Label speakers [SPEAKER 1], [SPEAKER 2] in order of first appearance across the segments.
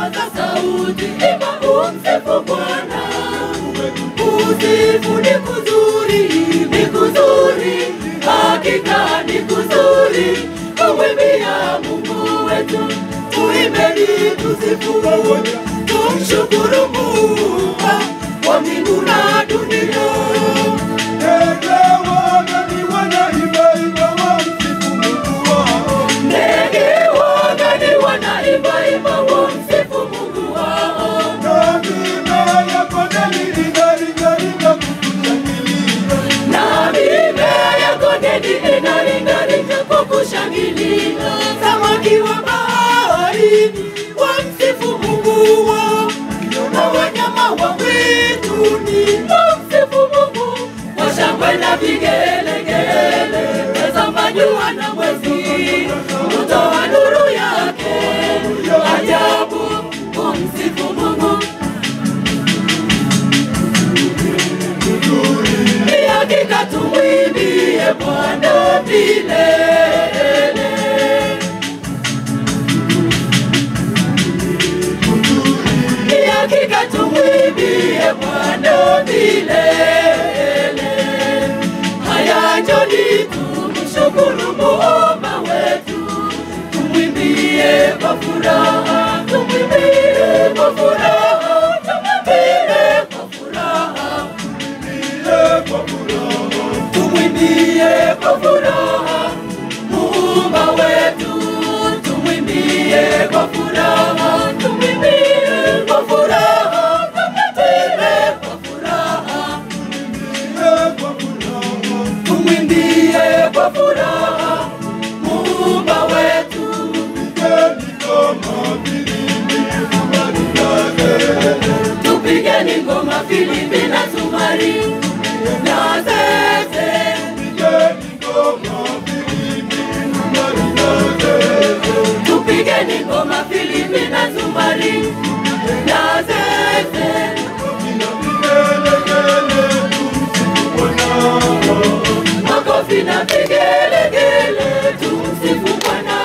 [SPEAKER 1] paza sauti, imba umsifu Bwana. Kusifu ni kuzuri, ni kuzuri, hakika ni kuzuri. Kumwimbia Mungu wetu, tuimbeni tusifu, tumshukuru Mungu wa mbingu na dunia.
[SPEAKER 2] Ndege wagani wanaimba imba wamsifu Mungu wao.
[SPEAKER 1] Ndege wagani wanaimba imba wamsifu Mungu wao.
[SPEAKER 2] Na mimea ya kondeni inaringaringa kukushangilia.
[SPEAKER 1] Na mimea ya kondeni inaringaringa kukushangilia. Samaki wa baharini wamsifu Mungu wao. Na wanyama wa mwituni wamsifu Mungu. Washangwe na vigelegele, tazama jua na mwezi, kutoa nuru yake ajabu, kumsifu Mungu. Ni hakika tumwimbie Bwana milele. Ni hakika tumwimbie Bwana milele. Haya njoni tumshukuru Muumba wetu, tumwimbie kwa furaha, tumwimbie kwa furaha, tumwimbie kwa furaha, tumwimbie kwa furaha Muumba wetu, tumwimbie kwa furaha, tumwimbie kwa furaha, tumwimbie kwa furaha, tumwimbie kwa furaha Muumba wetu. Tupigeni ngoma, filimbi na zumari na zeze. Tupigeni ngoma, filimbi na zumari na zeze. Makofi na vigelegele, tumsifu Bwana.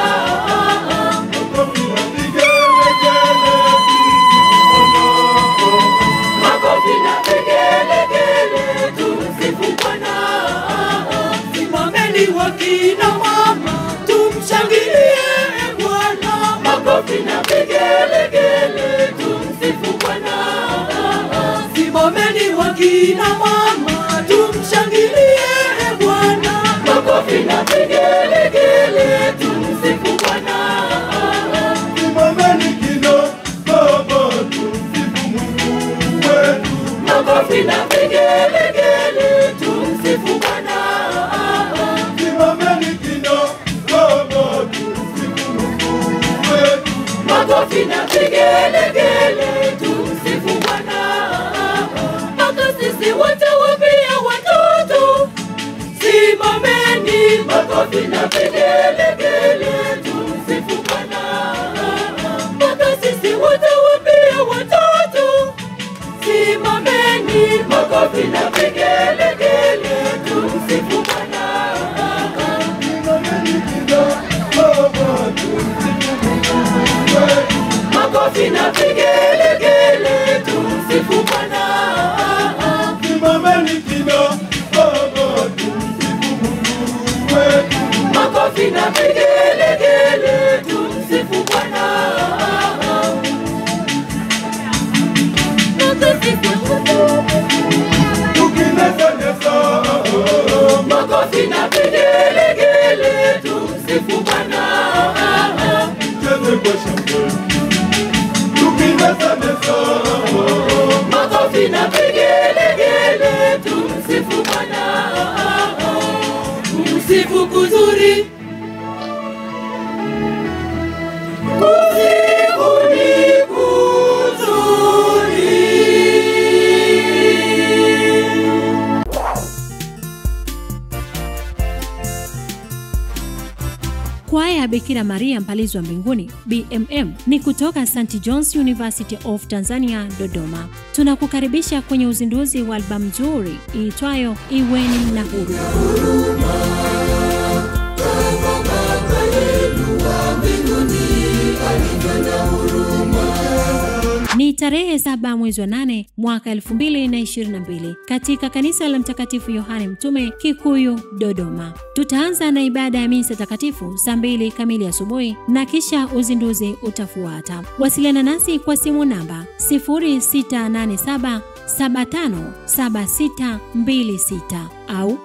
[SPEAKER 1] Makofi na vigelegele, tumsifu Bwana. Simameni wakina mama, tumshangilie Bwana. Makofi na vigelegele, tumsifu Bwana. Simameni wakina mama, tumshangilie Bwana. Makofi na vigelegele, tumsifu Bwana.
[SPEAKER 2] Simameni kino baba tumsifu Mungu wetu.
[SPEAKER 1] Makofi na vigelegele, tumsifu Bwana.
[SPEAKER 2] Simameni kino baba tumsifu Mungu wetu.
[SPEAKER 1] Makofi na vigelegele, tumsifu Bwana. Mpaka sisi wote wapia watoto, simameni. Makofi na vigelegele, tumsifu Bwana. Mpaka sisi wote wapia watoto, simameni. Makofi na vigelegele, tumsifu Bwana.
[SPEAKER 2] Simameni kino baba tumsifu Mungu wetu.
[SPEAKER 1] Makofi na vigelegele, tumsifu Bwana.
[SPEAKER 2] Simameni kino baba tumsifu Mungu wetu.
[SPEAKER 1] Makofi na vigelegele, tumsifu Bwana.
[SPEAKER 2] Tukinesa
[SPEAKER 1] makofi na vigelegele, tumsifu Bwana.
[SPEAKER 2] cheze kwa shangwe. Tukinesa
[SPEAKER 1] Makofi na vigelegele, tumsifu Bwana. Kumsifu kuzuri, kusifu ni kuzuri.
[SPEAKER 3] Kwaya ya Bikira Maria Mpalizi wa Mbinguni BMM ni kutoka St. John's University of Tanzania Dodoma. Tunakukaribisha kwenye uzinduzi wa albamu nzuri iitwayo Iweni na Huru.
[SPEAKER 1] Baba yetu wa mbinguni alivyo na huruma.
[SPEAKER 3] tarehe 7 mwezi wa 8 mwaka 2022 katika kanisa la Mtakatifu Yohane Mtume Kikuyu, Dodoma. Tutaanza na ibada ya misa takatifu saa 2 kamili asubuhi na kisha uzinduzi utafuata. Wasiliana nasi kwa simu namba 0687 757626 au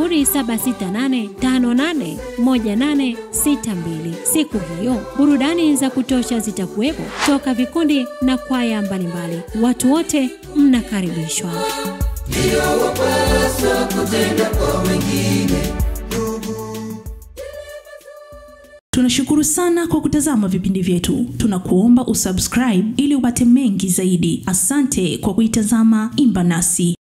[SPEAKER 3] 0768581862. Siku hiyo burudani za kutosha zitakuwepo toka vikundi na kwaya mbalimbali. Watu wote mnakaribishwa.
[SPEAKER 1] Ndio wapaswa kutenda kwa wengine.
[SPEAKER 4] Tunashukuru sana kwa kutazama vipindi vyetu. Tunakuomba usubscribe ili upate mengi zaidi. Asante kwa kuitazama Imba Nasi.